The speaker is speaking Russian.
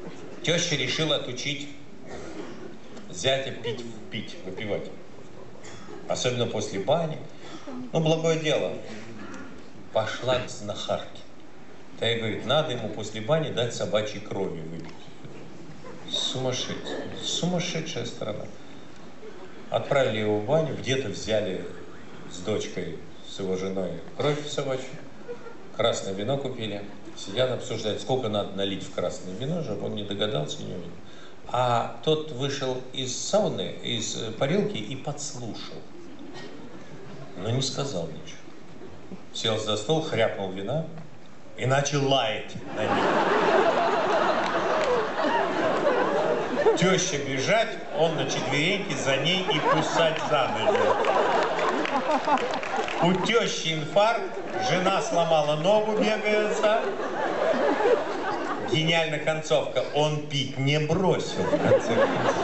Теща решила отучить зятя пить, выпивать. Особенно после бани. Ну, благое дело. Пошла к знахарке. Та ей говорит, надо ему после бани дать собачьей крови выпить. Сумасшедшая страна. Отправили его в баню, где-то взяли с дочкой, с его женой кровь собачью, красное вино купили, сидят, обсуждают, сколько надо налить в красное вино, чтобы он не догадался, не увидел. А тот вышел из сауны, из парилки и подслушал, но не сказал ничего. Сел за стол, хряпнул вина и начал лаять на них. Теща бежать, он на четвереньки за ней и кусать за ноги. У тещи инфаркт, жена сломала ногу, бегается. Гениальная концовка. Он пить не бросил, в конце концов.